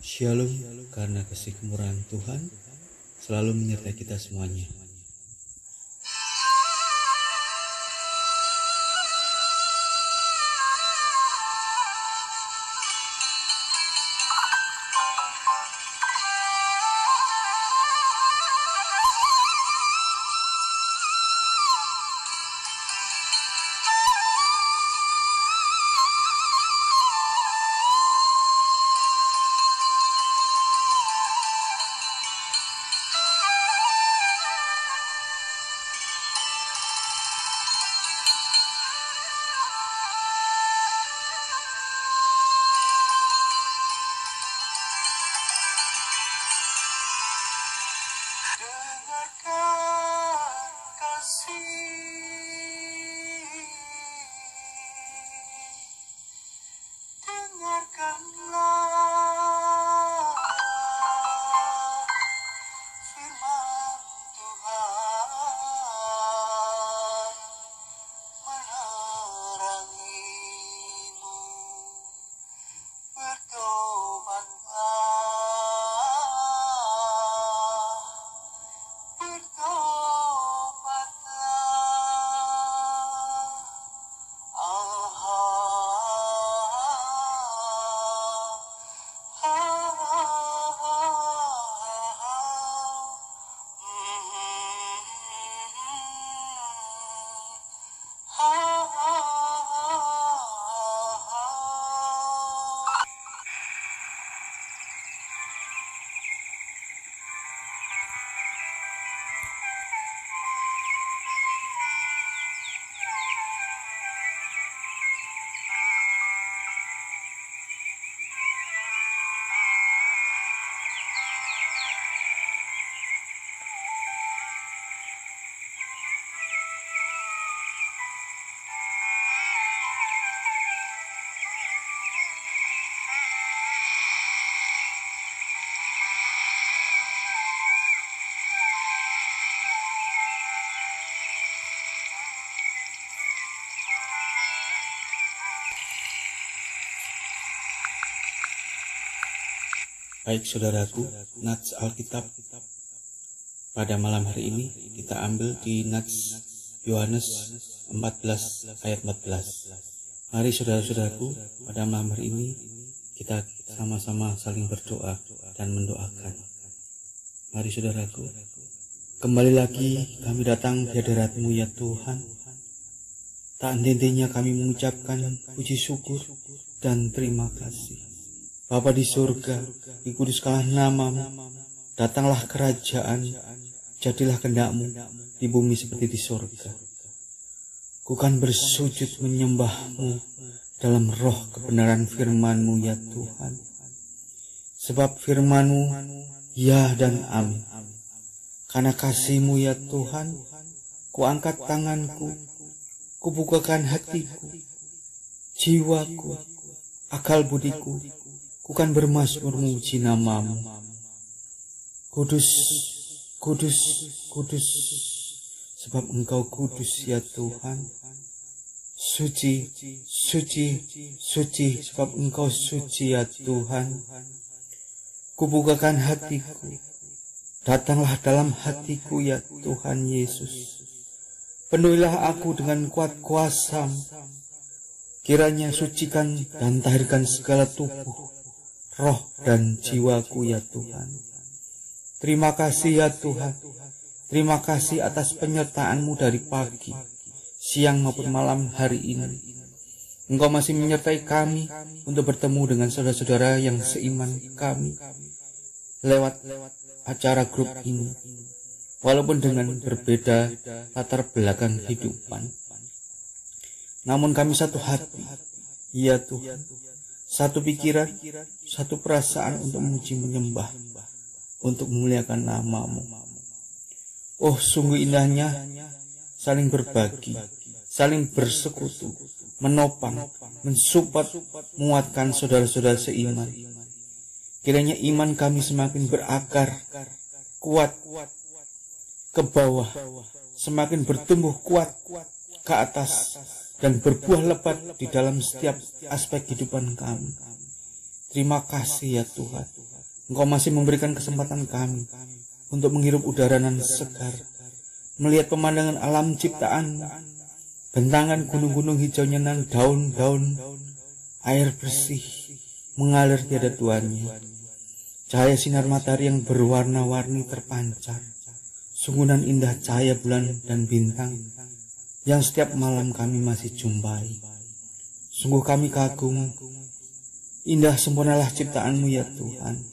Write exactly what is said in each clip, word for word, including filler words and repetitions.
Shalom, karena kasih kemurahan Tuhan selalu menyertai kita semuanya. Dengarkan kasih, dengarkanlah firman Tuhan menerangimu. Bertobatlah, bertobatlah. Aha, ha, ha, ha, ha. Mhm. Ha, ha, ha, ha. Baik saudaraku, Nats Alkitab pada malam hari ini kita ambil di Nats Yohanes empat belas ayat empat belas. Mari saudara-saudaraku, pada malam hari ini kita sama-sama saling berdoa dan mendoakan. Mari saudaraku, kembali lagi kami datang di hadirat-Mu ya Tuhan. Tak henti-hentinya kami mengucapkan puji syukur dan terima kasih. Bapa di surga, dikuduskanlah nama-Mu, datanglah kerajaan, jadilah kehendak-Mu di bumi seperti di surga. Ku kan bersujud menyembah-Mu dalam roh kebenaran firman-Mu ya Tuhan. Sebab firman-Mu ya dan amin. Karena kasih-Mu ya Tuhan, ku angkat tanganku, ku bukakan hatiku, jiwaku, akal budiku, ku kan bermazmur memuji nama-Mu. Kudus, kudus, kudus, sebab Engkau kudus ya Tuhan. Suci, suci, suci, sebab Engkau suci ya Tuhan. Kubukakan hatiku, datanglah dalam hatiku ya Tuhan Yesus. Penuhilah aku dengan kuat kuasa-Mu. Kiranya sucikan dan tahirkan segala tubuh, roh dan jiwaku ya Tuhan. Terima kasih ya Tuhan. Terima kasih atas penyertaan-Mu dari pagi, siang maupun malam hari ini. Engkau masih menyertai kami untuk bertemu dengan saudara-saudara yang seiman kami lewat acara grup ini, walaupun dengan berbeda latar belakang kehidupan. Namun kami satu hati, ya Tuhan, satu pikiran, satu perasaan untuk memuji menyembah, untuk memuliakan nama-Mu. Oh, sungguh indahnya saling berbagi, saling bersekutu, menopang, mensupport, menguatkan saudara-saudara seiman. Kiranya iman kami semakin berakar, kuat, ke bawah, semakin bertumbuh kuat, ke atas, dan berbuah lebat di dalam setiap aspek kehidupan kami. Terima kasih ya Tuhan. Engkau masih memberikan kesempatan kami untuk menghirup udara nan segar, melihat pemandangan alam ciptaan, bentangan gunung-gunung hijaunya nan daun-daun, air bersih mengalir tiada tuannya, cahaya sinar matahari yang berwarna-warni terpancar, sungguh nan indah cahaya bulan dan bintang yang setiap malam kami masih jumpai. Sungguh kami kagum, indah sempurnalah ciptaan-Mu ya Tuhan.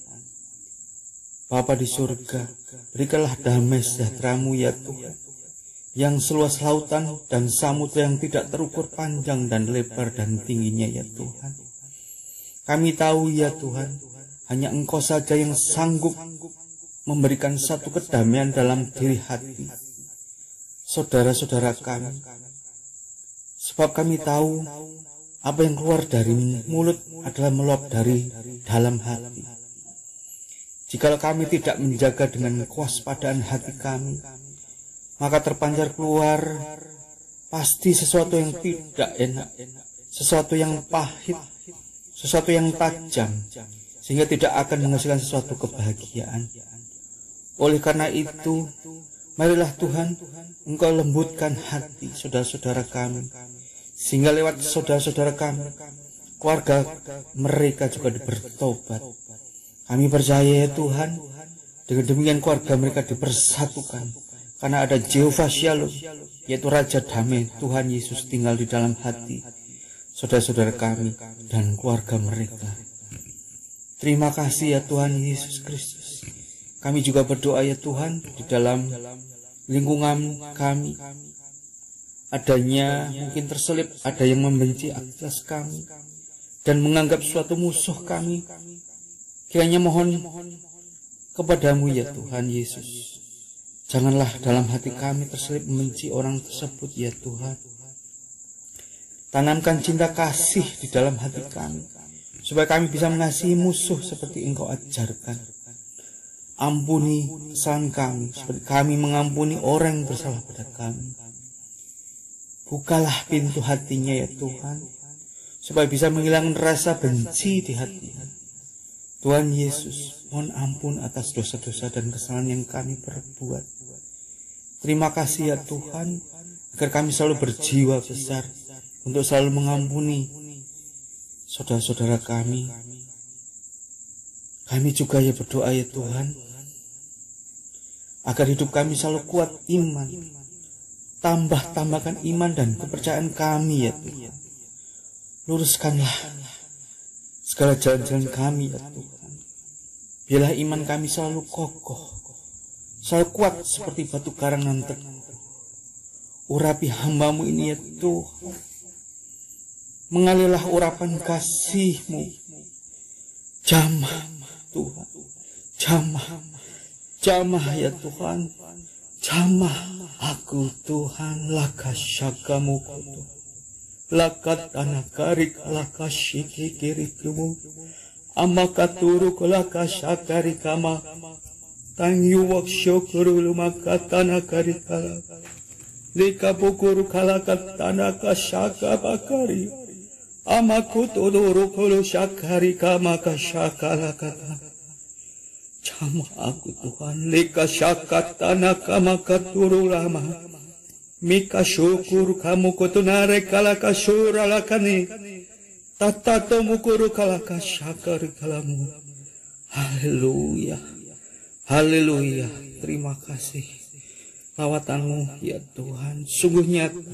Bapa di surga, berikanlah damai sejahtera-Mu ya Tuhan, yang seluas lautan dan samudra yang tidak terukur panjang dan lebar dan tingginya ya Tuhan. Kami tahu ya Tuhan, hanya Engkau saja yang sanggup memberikan satu kedamaian dalam diri hati saudara-saudara kami. Sebab kami tahu apa yang keluar dari mulut adalah meluap dari dalam hati. Jikalau kami tidak menjaga dengan kewaspadaan hati kami, maka terpancar keluar pasti sesuatu yang tidak enak, sesuatu yang pahit, sesuatu yang tajam, sehingga tidak akan menghasilkan sesuatu kebahagiaan. Oleh karena itu, marilah Tuhan, Engkau lembutkan hati saudara-saudara kami, sehingga lewat saudara-saudara kami, keluarga mereka juga bertobat. Kami percaya ya Tuhan, dengan demikian keluarga mereka dipersatukan, karena ada Jehovah Shalom, yaitu Raja Damai Tuhan Yesus tinggal di dalam hati saudara-saudara kami dan keluarga mereka. Terima kasih ya Tuhan Yesus Kristus. Kami juga berdoa ya Tuhan, di dalam lingkungan kami adanya mungkin terselip ada yang membenci atas kami dan menganggap suatu musuh kami. Kiranya mohon kepadamu ya Tuhan Yesus, janganlah dalam hati kami terselip membenci orang tersebut ya Tuhan. Tanamkan cinta kasih di dalam hati kami, supaya kami bisa mengasihi musuh seperti Engkau ajarkan. Ampuni kesalahan kami, seperti kami mengampuni orang yang bersalah pada kami. Bukalah pintu hatinya ya Tuhan, supaya bisa menghilangkan rasa benci di hatinya. Tuhan Yesus, mohon ampun atas dosa-dosa dan kesalahan yang kami perbuat. Terima kasih ya Tuhan, agar kami selalu berjiwa besar untuk selalu mengampuni saudara-saudara kami. Kami juga ya berdoa ya Tuhan, agar hidup kami selalu kuat iman. Tambah-tambahkan iman dan kepercayaan kami ya Tuhan. Luruskanlah segala jalan-jalan kami ya Tuhan. Biarlah iman kami selalu kokoh, selalu kuat seperti batu karang nan teguh. Urapi hamba-Mu ini ya Tuhan. Mengalirlah urapan kasih-Mu. Jamah Tuhan, jamah, jamah ya Tuhan, jamah aku Tuhan, lakasyakamu kutu, lakat anakarik lakasyiki kirikumu, amakaturu kolakasyakari kama, tangyu waksyokuru lumakatana karikala, likapukuru kalakatana kasyaka bakari, amakutuduru kolu syakari kama kasyakala kata. Jamah aku Tuhan, lika syakatana kama katuru lama, mika syukur kamu kutunare kalaka syura lakani, tatato mukuru kalaka syakari kalamu. Haleluya, haleluya, terima kasih lawatan-Mu ya Tuhan. Sungguh nyata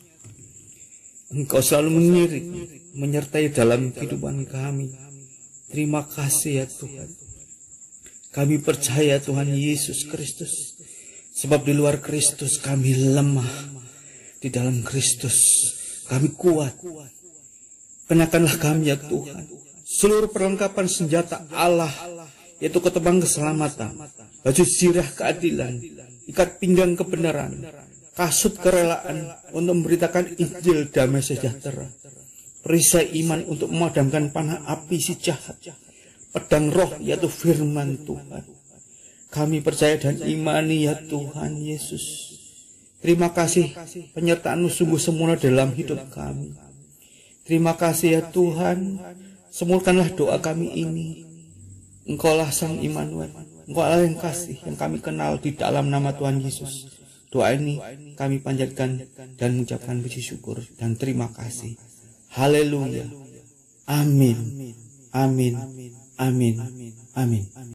Engkau selalu mengiring, menyertai dalam kehidupan kami. Terima kasih ya Tuhan. Kami percaya Tuhan Yesus Kristus, sebab di luar Kristus kami lemah, di dalam Kristus kami kuat. Kenakanlah kami ya Tuhan seluruh perlengkapan senjata Allah, yaitu ketembang keselamatan, baju zirah keadilan, ikat pinggang kebenaran, kasut kerelaan untuk memberitakan Injil damai sejahtera, perisai iman untuk memadamkan panah api si jahat, pedang roh yaitu firman Tuhan. Kami percaya dan imani ya Tuhan Yesus. Terima kasih penyertaan-Mu sungguh sempurna dalam hidup kami. Terima kasih ya Tuhan, semurkanlah doa kami ini Engkaulah Sang Immanuel, Engkaulah yang kasih yang kami kenal di dalam nama Tuhan Yesus. Doa ini kami panjatkan dan mengucapkan puji syukur dan terima kasih. Haleluya. Amin. Amin. Amin. Amin.